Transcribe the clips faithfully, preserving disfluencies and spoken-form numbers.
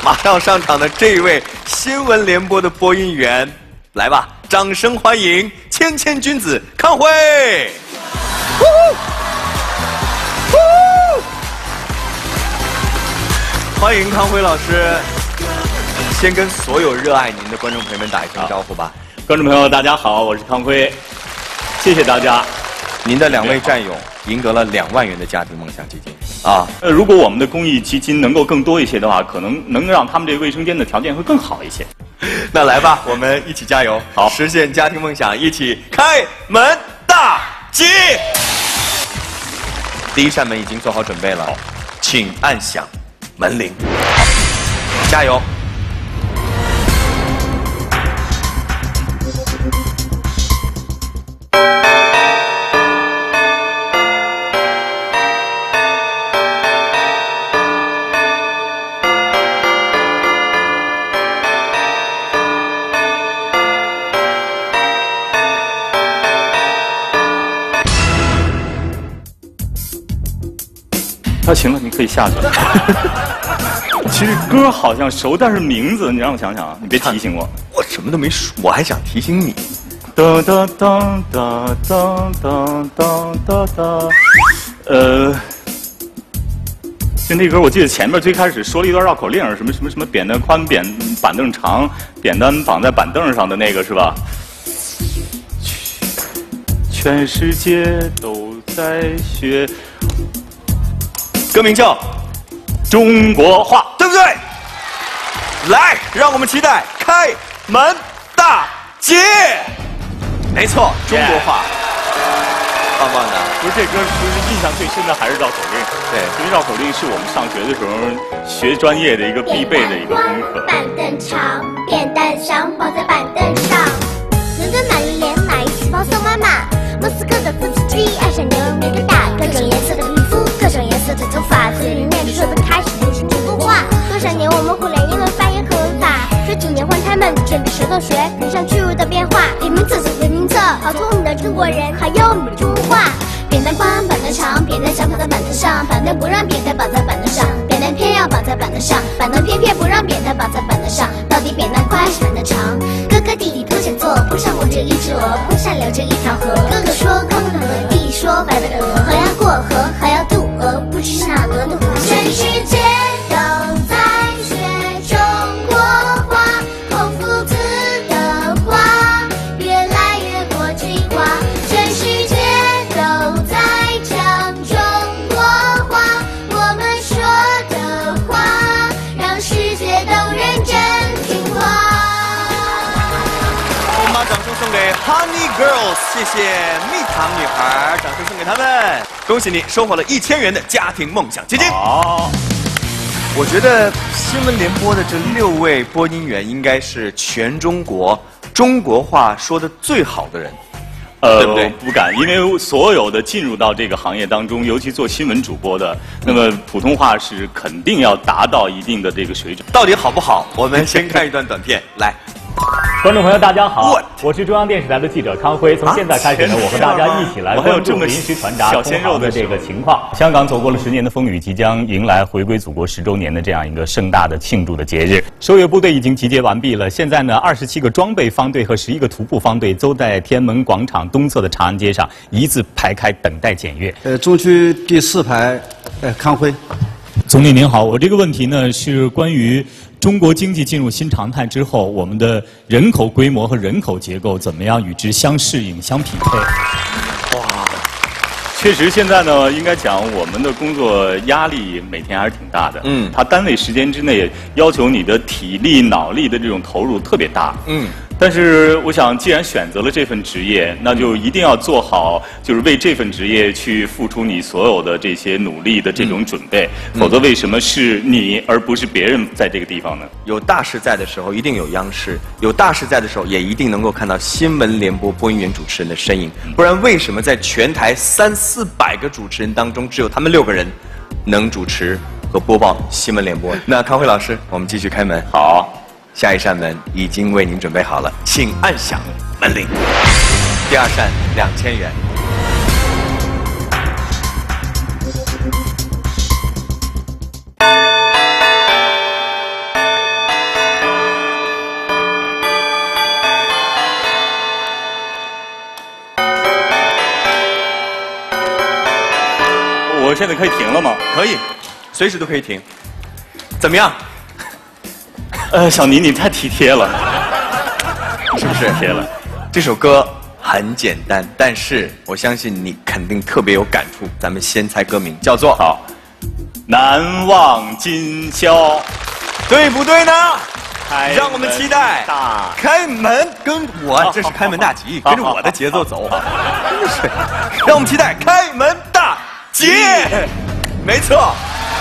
马上上场的这一位新闻联播的播音员，来吧，掌声欢迎谦谦君子康辉。呼呼欢迎康辉老师，先跟所有热爱您的观众朋友们打一声招呼吧。 观众朋友，大家好，我是康辉，谢谢大家。 您的两位战友赢得了两万元的家庭梦想基金啊！ 呃，如果我们的公益基金能够更多一些的话，可能能让他们这个卫生间的条件会更好一些。 那来吧，我们一起加油， 好， 实现家庭梦想，一起开门大吉。第一扇门已经做好准备了，请按响门铃，加油！ 那行了，你可以下去了。其实歌好像熟，但是名字你让我想想啊，你别提醒我。 我什么都没说，我还想提醒你。 哒哒哒哒哒哒哒哒哒。呃，就那歌，我记得前面最开始说了一段绕口令，什么什么什么扁担宽，扁板凳长，扁担绑在板凳上的那个是吧？全世界都在学。 歌名叫 《中国话》， 对不对？来，让我们期待开门大吉。没错，中国话，棒棒的。 不是这歌，其实印象最深的还是绕口令。 对， 因为绕口令是我们上学的时候学专业的一个必备的一个功课。 板凳长，扁担上，绑在板凳上。伦敦玛丽莲买一起包送妈妈。莫斯科的自己鸡，爱上牛年个大，各种颜色的皮肤，各种颜色的头发，嘴里念着说的开始流行中国话。多少年我们忽略英文发音和文法，这几年换他们准备舌头学，跟上巨入的变化。别名字就别名字，好聪明的中国人，还有我们的中国话。扁担宽，板凳长，扁担想绑在板凳上，板凳不让扁担绑在板凳上，扁担偏要绑在板凳上，板凳偏偏不让扁担绑在板凳上。到底扁担宽还是板凳长？哥哥弟弟都写作，坡上活着一只鹅，坡下流着一条河。哥哥说高高的河，弟弟说白白的鹅，河要过河还要渡鹅，不知是哪鹅的河。全世界都在学中国话，孔夫子的话越来越国际化。全世界都在讲中国话，我们说的话让世界都认真听话。 我们把掌声送给 Honey Girls， 谢谢蜜糖女孩，掌声送给他们，恭喜你收获了一千元的家庭梦想基金。 好， 我觉得新闻联播的这六位播音员应该是全中国中国话说的最好的人。 呃， 对不对？ 不敢，因为所有的进入到这个行业当中，尤其做新闻主播的，那么普通话是肯定要达到一定的这个水准。 到底好不好？我们先看一段短片，来。 观众朋友，大家好，我是中央电视台的记者康辉。从现在开始呢，我和大家一起来关注临时传达通航的这个情况。香港走过了十年的风雨，即将迎来回归祖国十周年的这样一个盛大的庆祝的节日。收尾部队已经集结完毕了，现在呢，二十七个装备方队和十一个徒步方队都在天安门广场东侧的长安街上一字排开，等待检阅。 呃，中区第四排，呃，康辉。 总理您好，我这个问题呢是关于中国经济进入新常态之后，我们的人口规模和人口结构怎么样与之相适应、相匹配？ 哇，确实现在呢，应该讲我们的工作压力每天还是挺大的。嗯，他单位时间之内要求你的体力、脑力的这种投入特别大。嗯。但是我想，既然选择了这份职业，那就一定要做好，就是为这份职业去付出你所有的这些努力的这种准备。嗯、否则，为什么是你而不是别人在这个地方呢？ 有大事在的时候，一定有央视；有大事在的时候，也一定能够看到新闻联播播音员主持人的身影。不然，为什么在全台三四百个主持人当中，只有他们六个人能主持和播报新闻联播？那康辉老师，我们继续开门。 好。 下一扇门已经为您准备好了，请按响门铃。第二扇两千元。 现在可以停了吗？ 可以，随时都可以停。怎么样？ 呃，小倪，你太体贴了， 是不是？ 体贴了。 这首歌很简单，但是我相信你肯定特别有感触。咱们先猜歌名，叫做好，难忘今宵， 对不对呢？ 开让我们期待大开门，跟我这是开门大吉，跟着我的节奏走，真的是。让我们期待开门大吉，没错。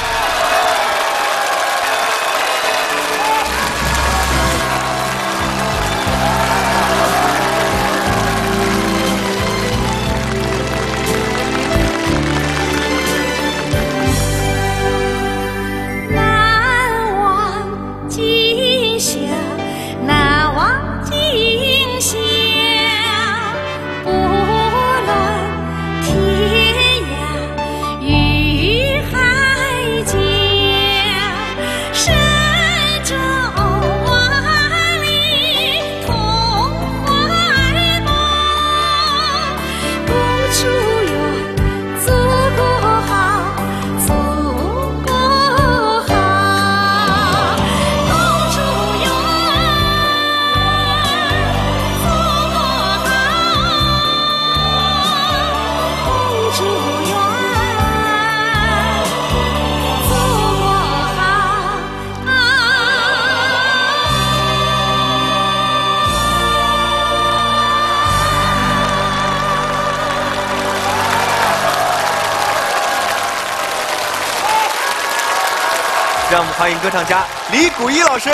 让我们欢迎歌唱家李谷一老师。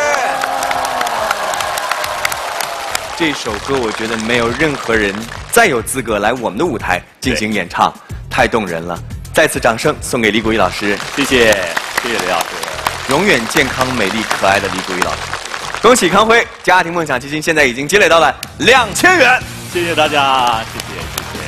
这首歌我觉得没有任何人再有资格来我们的舞台进行演唱，太动人了。再次掌声送给李谷一老师， 谢谢，谢谢李老师。 永远健康、美丽、可爱的李谷一老师。恭喜康辉，家庭梦想基金现在已经积累到了两千元。 谢谢大家，谢谢谢谢。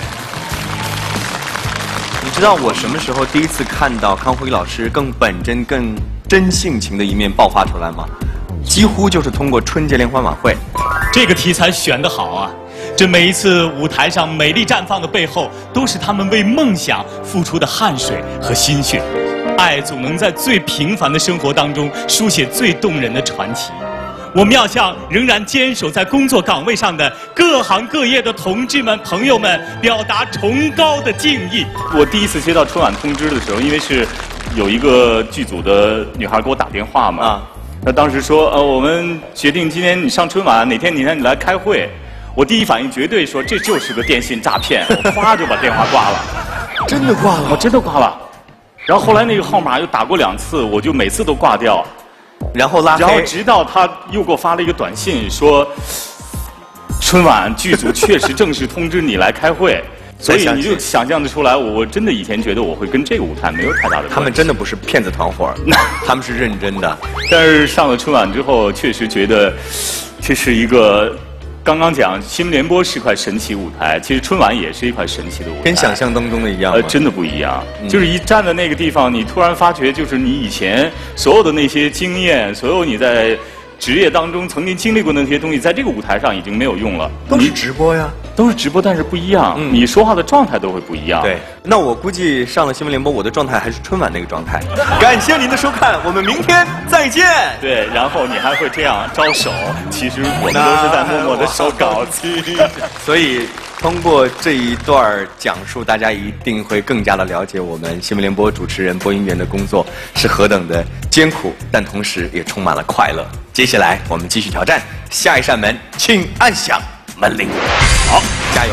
你知道我什么时候第一次看到康辉老师更本真、更真性情的一面爆发出来吗？几乎就是通过春节联欢晚会。 这个题材选得好啊！这每一次舞台上美丽绽放的背后，都是他们为梦想付出的汗水和心血。爱总能在最平凡的生活当中书写最动人的传奇。我们要向仍然坚守在工作岗位上的各行各业的同志们、朋友们表达崇高的敬意。 我第一次接到春晚通知的时候，因为是有一个剧组的女孩给我打电话嘛，啊，她当时说，呃，我们决定今天你上春晚，哪天哪天你来开会。我第一反应绝对说这就是个电信诈骗，我哗就把电话挂了。 真的挂了？ 我真的挂了。然后后来那个号码又打过两次，我就每次都挂掉。 然后拉黑， 然后直到他又给我发了一个短信说，春晚剧组确实正式通知你来开会，所以你就想象得出来，我真的以前觉得我会跟这个舞台没有太大的关系。 他们真的不是骗子团伙，他们是认真的。 但是上了春晚之后，确实觉得这是一个。刚刚讲新闻联播是块神奇舞台，其实春晚也是一块神奇的舞台， 跟想象当中的一样吗？ 呃，真的不一样。嗯、就是一站在那个地方，你突然发觉，就是你以前所有的那些经验，所有你在职业当中曾经经历过的那些东西，在这个舞台上已经没有用了。 都是直播呀， 都是直播，但是不一样。嗯、你说话的状态都会不一样。 对，那我估计上了新闻联播，我的状态还是春晚那个状态。感谢您的收看，我们明天再见。 对，然后你还会这样招手，其实我们都是在默默的收稿机。 所以通过这一段讲述，大家一定会更加的了解我们新闻联播主持人、播音员的工作是何等的艰苦，但同时也充满了快乐。接下来我们继续挑战下一扇门，请按响门铃。好，加油！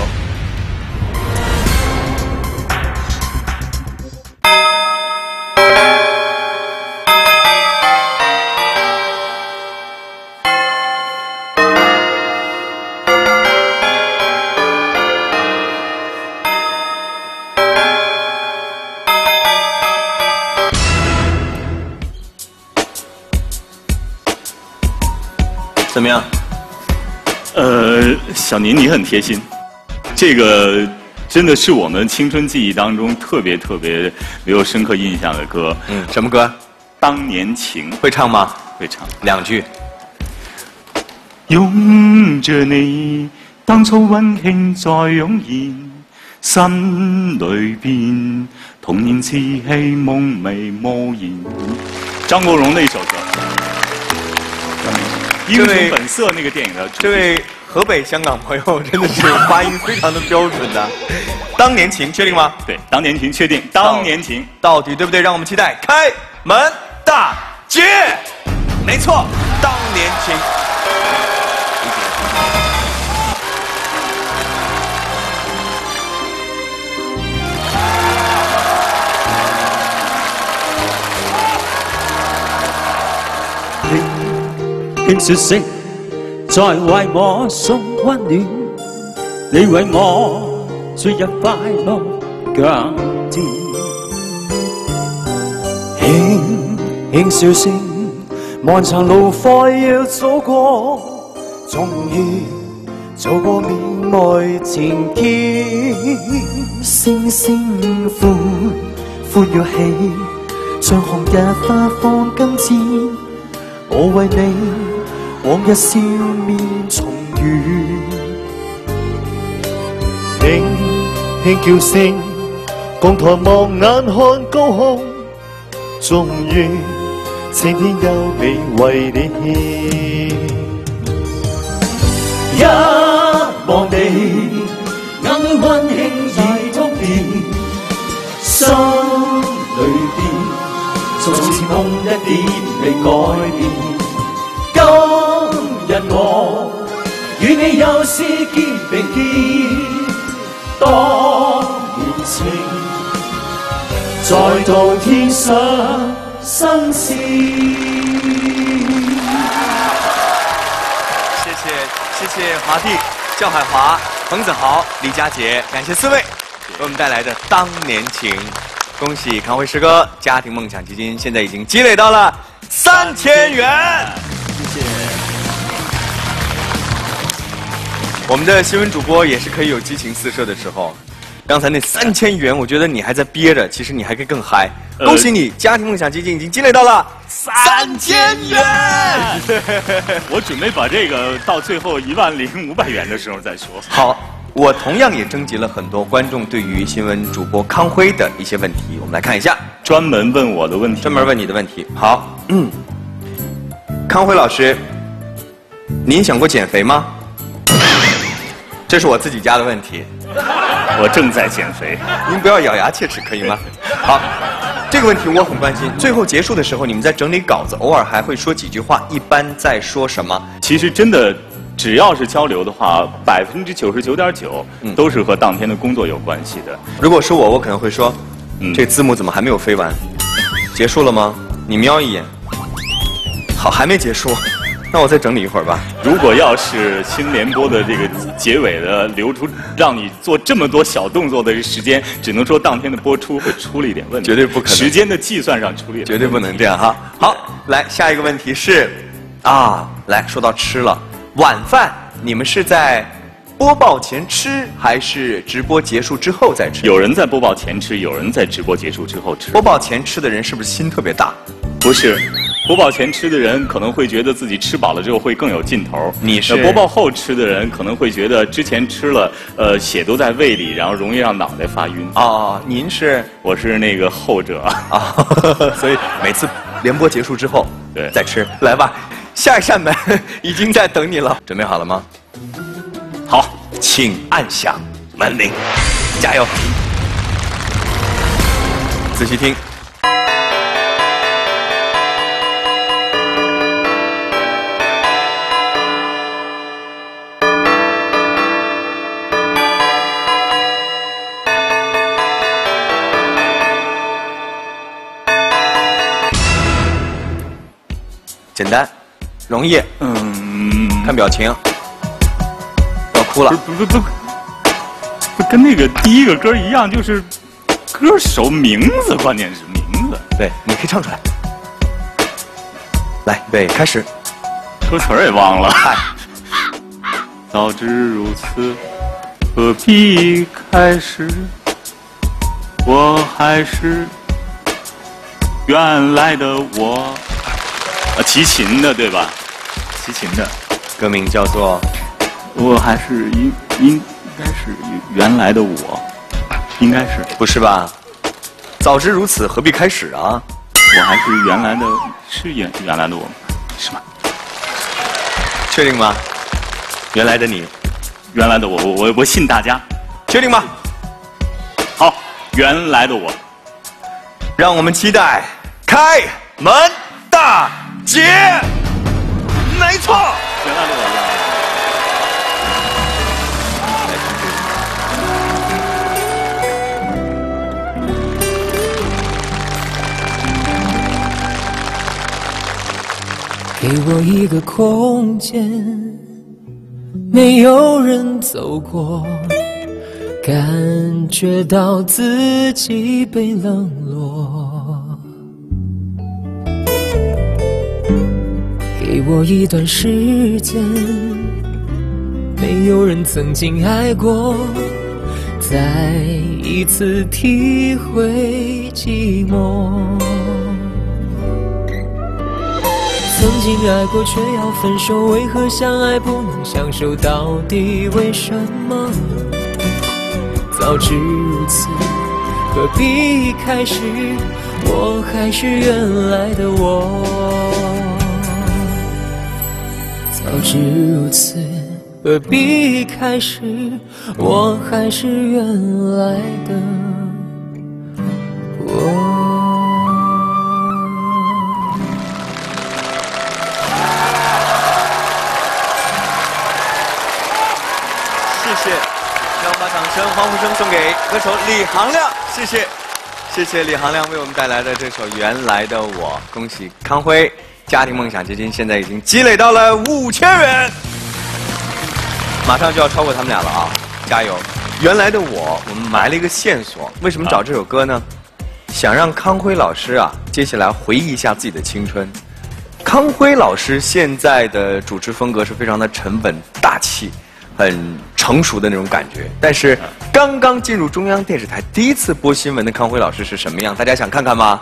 怎么样？ 呃，小宁你很贴心，这个真的是我们青春记忆当中特别特别留有深刻印象的歌。 嗯，什么歌？ 当年情。 会唱吗？ 会唱， 两句。 擁着你，當初溫馨再湧現，心裏邊童年似戲夢寐無言。張國榮的一首歌，《英雄本色》那個電影的。 這位河北香港朋友真的是發音非常的標準的。當年情確定嗎？ 對，當年情確定。當年情到底對不對？讓我們期待開門大吉。沒錯，當年情。 輕笑聲在為我送溫暖，你為我注入快樂甘甜。輕輕笑聲，漫長路快要走過，終於走過面愛情劫。星星歡歡躍起，像紅日發放金箭。我為你往日笑面重現，輕輕叫聲，降台望眼看高空，終於青天優美為你獻。一望你眼裏溫馨已突變，心裏邊從前夢一點未改變。今日我與你又是肩並肩，當年情再度添上新鮮。 謝謝謝謝華帝、趙海華、馮子豪、李佳杰，感謝四位為我們帶來的《當年情》。恭喜康輝師哥家庭夢想基金現在已經積累到了三千元。謝謝。我們的新聞主播也是可以有激情四射的時候。剛才那三千元，我覺得你還在憋着，其實你還可以更嗨。恭喜你，家庭夢想基金已經積累到了三千元。 我準備把這個到最後一萬零五百元的時候再說。 好，我同樣也徵集了很多觀眾對於新聞主播康輝的一些問題，我們來看一下。 專門問我的問題。 專門問你的問題。好，嗯，康輝老師，您想過減肥嗎？這是我自己家的問題。 我正在減肥。 您不要咬牙切齒，可以嗎？好，這個問題我很關心。最後結束的時候，你們在整理稿子，偶爾還會說幾句話，一般在說什麼？ 其實真的，只要是交流的話，百分之九十九點九都是和當天的工作有關係的。 如果是我，我可能會說，嗯，這字幕怎麼還沒有飛完？結束了嗎？你瞄一眼。好，還沒結束。那我再整理一會兒吧。 如果要是新聯播的這個結尾的留出讓你做這麼多小動作的時間，只能說當天的播出會出了一點問題。 絕對不可能。 時間的計算上出了一點問題。 絕對不能這樣哈。好，來下一個問題是，啊，來說到吃了，晚飯你們是在播報前吃，還是直播結束之後再吃？ 有人在播報前吃，有人在直播結束之後吃。 播報前吃的人是不是心特別大？ 不是。播報前吃的人可能會覺得自己吃飽了之後會更有勁頭。 你是播報後吃的人可能會覺得之前吃了，呃，血都在胃裡，然後容易讓腦袋發暈。 哦，您是？ 我是那個後者啊，所以每次聯播結束之後， 對， 再吃。來吧，下一扇門已經在等你了，準備好了嗎？好，請按響門鈴，加油！仔細聽。簡單，容易，嗯，看表情，要哭了。 不不不不，跟那個第一個歌一樣，就是歌手名字，關鍵是名字。 對，你可以唱出來。來，預備，開始。 歌詞兒也忘了。早知如此，何必開始？我還是原來的我。啊，齊秦的對吧？齊秦的歌名叫做 《我還是應應該是原來的我》，應該是不是吧？ 早知如此，何必开始啊？ 我还是原来的，是原原来的我吗？是吗？ 确定吗？原来的你， 原来的我，我我我信大家。 确定吗？ 好，原来的我。 让我们期待开门大吉。没错， 原来的我。 给我一个空间，没有人走过，感觉到自己被冷落。给我一段时间，没有人曾经爱过，再一次体会寂寞。曾经爱过却要分手，为何相爱不能相守？到底为什么？早知如此，何必一开始我还是原来的我？早知如此，何必一开始我还是原来的我？ 谢谢，让我们把掌声、欢呼声送给歌手李行亮，谢谢，谢谢李行亮为我们带来的这首《原来的我》。恭喜康辉家庭梦想基金现在已经积累到了五千元，马上就要超过他们俩了啊！加油！原来的我，我们埋了一个线索，为什么找这首歌呢？想让康辉老师啊，接下来回忆一下自己的青春。康辉老师现在的主持风格是非常的沉稳大气。很成熟的那种感觉，但是刚刚进入中央电视台第一次播新闻的康辉老师是什么样？大家想看看吗？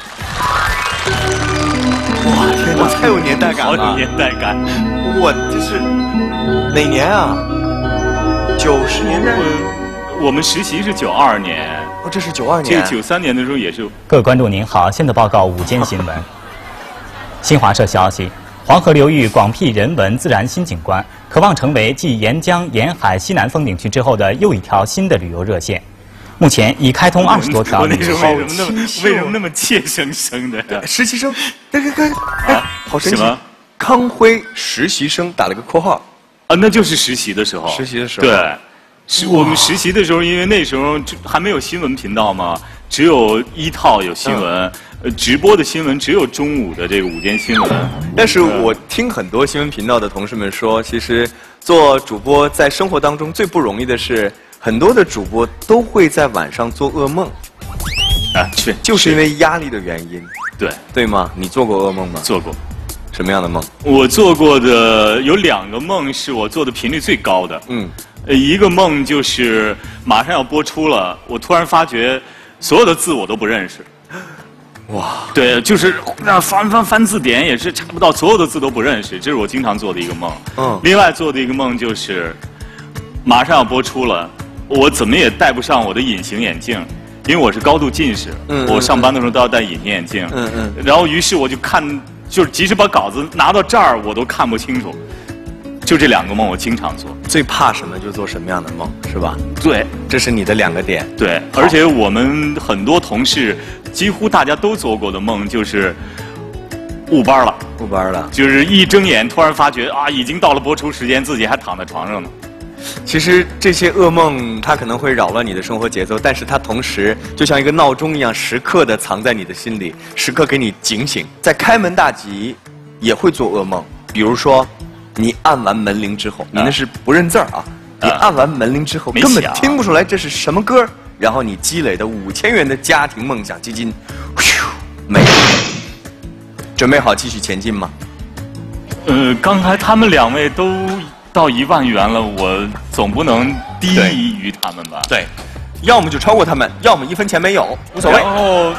哇，天哪，太有年代感了！ 好有年代感！ 我这是哪年啊？九十年代。 我们实习是九二年。 哦，这是九二年。 这九三年的时候也是。 各位观众您好，现在报告午间新闻。新华社消息。黄河流域广辟人文自然新景观，渴望成为继沿江沿海西南风景区之后的又一条新的旅游热线。目前已开通二十多条旅游线。 为什么那么为什么那么怯生生的？ 实习生，这个个啊，好神奇！ 什么？ 康辉实习生打了个括号。 啊，那就是实习的时候。 实习的时候。 对，是我们实习的时候，因为那时候还没有新闻频道嘛，只有一套有新闻。嗯呃，直播的新闻只有中午的这个午间新闻， 但是我听很多新闻频道的同事们说，其实做主播在生活当中最不容易的是，很多的主播都会在晚上做噩梦。 啊，是， 就是因为压力的原因。 对， 对吗？你做过噩梦吗？ 做过。 什么样的梦？ 我做过的有两个梦是我做的频率最高的。嗯，呃，一个梦就是马上要播出了，我突然发觉所有的字我都不认识。哇，对，就是那翻翻翻字典也是查不到，所有的字都不认识，这是我经常做的一个梦。嗯，另外做的一个梦就是，马上要播出了，我怎么也戴不上我的隐形眼镜，因为我是高度近视，嗯，我上班的时候都要戴隐形眼镜。嗯嗯，然后于是我就看，就是即使把稿子拿到这儿，我都看不清楚。就这两个梦，我经常做。 最怕什么就做什么样的梦，是吧？ 对， 这是你的两个点。 对，而且我们很多同事，几乎大家都做过的梦就是误班了， 误班了， 就是一睁眼突然发觉啊，已经到了播出时间，自己还躺在床上呢。 其实这些噩梦，它可能会扰乱你的生活节奏，但是它同时就像一个闹钟一样，时刻的藏在你的心里，时刻给你警醒。在开门大吉，也会做噩梦，比如说。你按完门铃之后，你那是不认字儿啊！你按完门铃之后，根本听不出来这是什么歌，然后你积累的五千元的家庭梦想基金，咻，没了。准备好继续前进吗？ 呃，刚才他们两位都到一万元了，我总不能低于他们吧？ 对，要么就超过他们，要么一分钱没有，无所谓。 然后，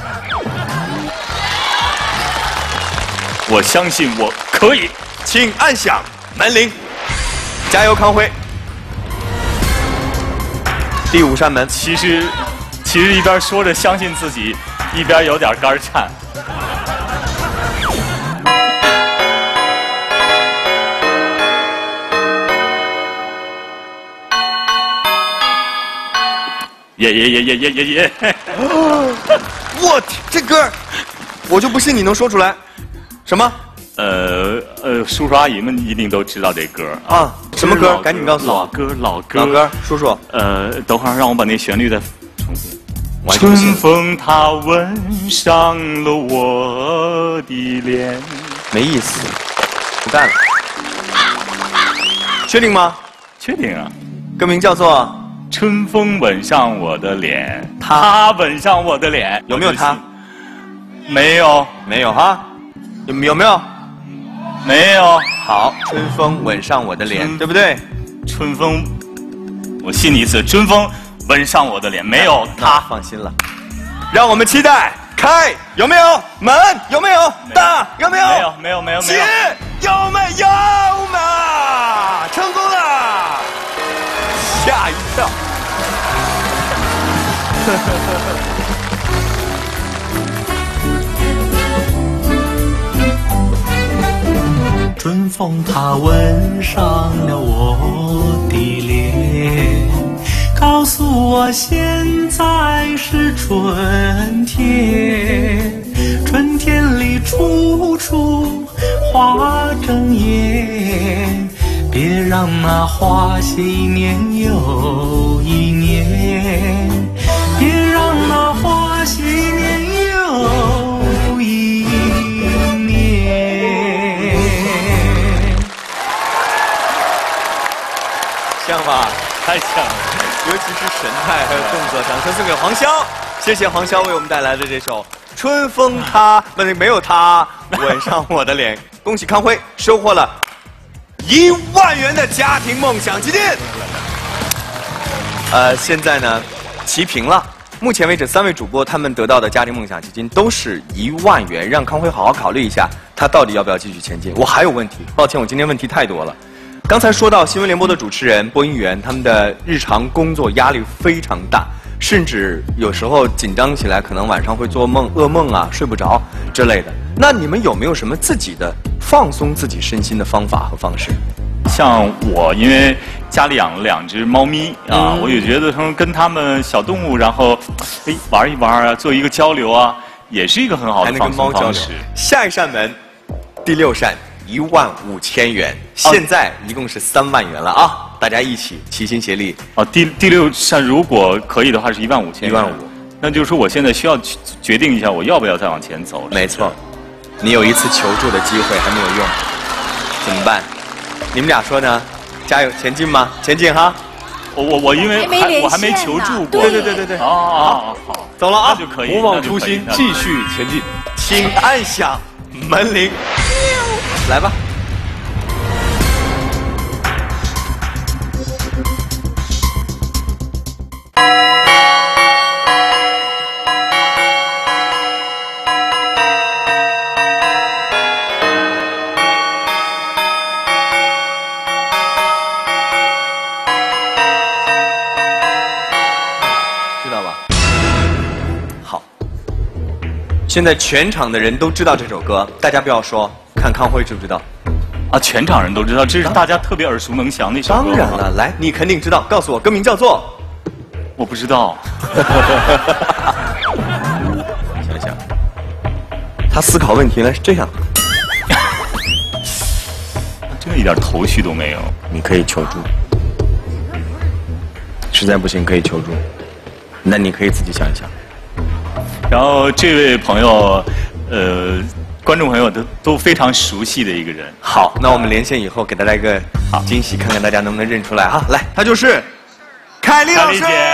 我相信我可以。 请按响门铃，加油，康辉！第五扇门， 其实，其其实一边说着相信自己，一边有点肝颤。耶耶耶耶耶耶耶！ 我天，这歌我就不信你能说出来。什么？ 呃呃，叔叔阿姨们一定都知道这歌啊。什么歌？赶紧告诉我。 老歌，老歌， 老歌，叔叔。 呃，等会儿让我把那旋律再重新。 春风它吻上了我的脸。 没意思，不干了。确定吗？ 确定啊。 歌名叫做。 春风吻上我的脸，他吻上我的脸， 有没有他？ 没有， 没有哈，有有没有？ 没有。 好，春风吻上我的脸，对不对？ 春风，我信你一次，春风吻上我的脸，没有他。 放心了，让我们期待。开有没有？门有没有？大有没有？ 没有，没有，没有，没有。 有没有嘛？成功了。吓一跳！ 春风它吻上了我的脸，告诉我现在是春天，春天里处处花争艳。别让那花谢一年又一年，别让那花谢一年又一年。 像吧？ 太像了， 尤其是神态还有动作，掌声送给黄潇，谢谢黄潇为我们带来的这首《春风它》，不对，没有他吻上我的脸。恭喜康辉收获了一万元的家庭梦想基金。呃，现在呢，齐平了。目前为止，三位主播他们得到的家庭梦想基金都是一万元，让康辉好好考虑一下，他到底要不要继续前进。我还有问题，抱歉，我今天问题太多了。刚才说到新闻联播的主持人、播音员，他们的日常工作压力非常大，甚至有时候紧张起来，可能晚上会做梦、噩梦啊，睡不着之类的。那你们有没有什么自己的放松自己身心的方法和方式？ 像我，因为家里养了两只猫咪啊，嗯、我也觉得说跟它们小动物，然后哎玩一玩啊，做一个交流啊，也是一个很好的放松方式。 下一扇门，第六扇。一万五千元，现在一共是三万元了啊！大家一起齐心协力。 哦，第第六扇如果可以的话是一万五千元。一万五，那就是说我现在需要决定一下我要不要再往前走。 没错，你有一次求助的机会还没有用，怎么办？你们俩说呢？加油，前进吗？前进哈！ 我我我因为还我还没求助过。 对对对对对。 哦哦好， 走了啊， 那就可以。 不忘初心，继续前进。请按响门铃。来吧。知道吧？好。现在全场的人都知道这首歌，大家不要说。看康辉知不知道？ 啊，全场人都知道，这是大家特别耳熟能详的一首歌。 当然了，来，你肯定知道，告诉我，歌名叫做…… 我不知道。 想想，他思考问题呢是这样， 真的一点头绪都没有。 你可以求助，实在不行可以求助，那你可以自己想一想。 然后这位朋友，呃。观众朋友都都非常熟悉的一个人。 好，那我们连线以后给大家一个惊喜，看看大家能不能认出来哈。来，他就是凯丽老师。 小妮，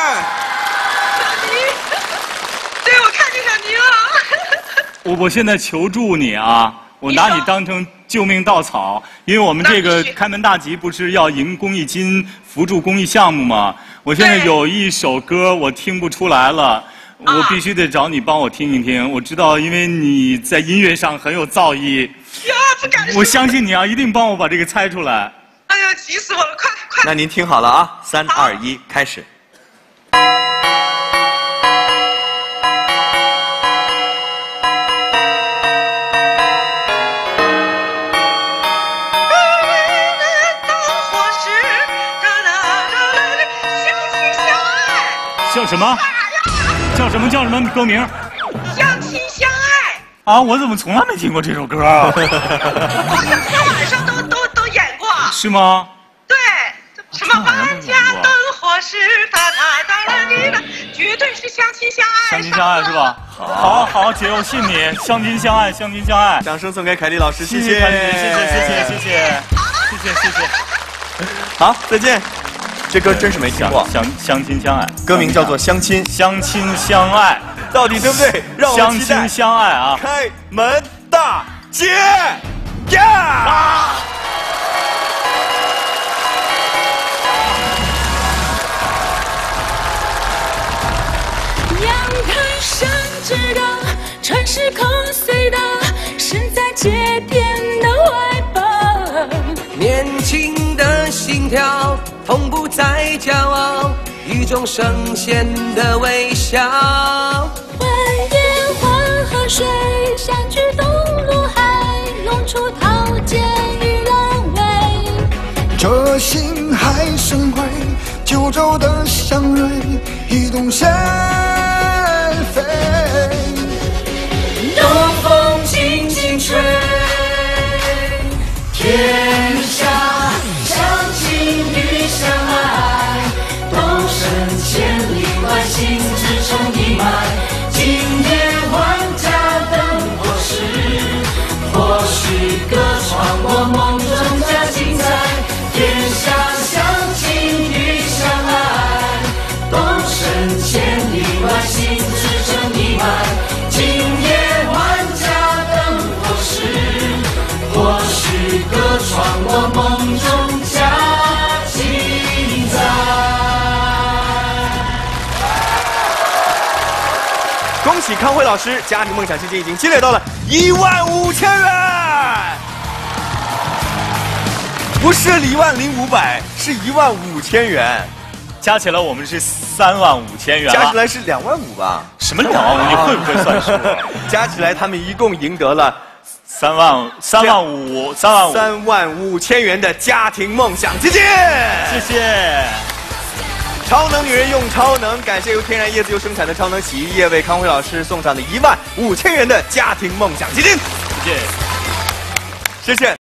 对，我看见小妮了。 我我现在求助你啊，我拿你当成救命稻草，因为我们这个开门大吉不是要赢公益金、扶助公益项目吗？我现在有一首歌我听不出来了。我必须得找你帮我听一听，我知道，因为你在音乐上很有造诣。 呀，不敢说。 我相信你啊，一定帮我把这个猜出来。 哎呀，急死我了，快快！ 那您听好了啊，三二一，开始。 什么？叫什么？叫什么歌名？ 相亲相爱。 啊，我怎么从来没听过这首歌啊？ 好像昨天晚上都都都演过。 是吗？ 对，什么万家灯火是他他当了你的，绝对是相亲相爱。 相亲相爱是吧？好好，姐，我信你，相亲相爱，相亲相爱。 掌声送给凯丽老师，谢谢， 谢谢，谢谢，谢谢，谢谢，谢谢，谢谢。 好，再见。这歌真是没听过， 相相亲相爱， 歌名叫做《相亲》， 相亲相爱， 到底对不对？让我相亲相爱啊！ 开门大吉呀！ 阳台升职的，穿时空碎的，身在节点的怀抱。 年轻的心跳，同步在骄傲，一种圣贤的微笑。 蜿蜒黄河水，相聚东陆海，弄出桃涧与狼尾。 这星海深会，九州的祥瑞，一动先飞。 东风轻轻吹，天下相亲与相爱，东升千里外，心之中一脉。今夜万家灯火时，或许歌唱我梦中加精彩。天下相亲与相爱，东升千里外，心之中一脉。今夜万家灯火时，或许歌唱我梦中加精彩。 恭喜康辉老师，家庭梦想基金已经积累到了一万五千元，不是一万零五百，是一万五千元， 加起来我们是三万五千元， 加起来是两万五吧？ 什么两万五？你会不会算数？ 加起来他们一共赢得了三万三万五三万五三万五千元的家庭梦想基金， 谢谢。 超能女人用超能，感谢由天然椰子油生产的超能洗衣液为康辉老师送上的一万五千元的家庭梦想基金， 谢谢， 谢谢。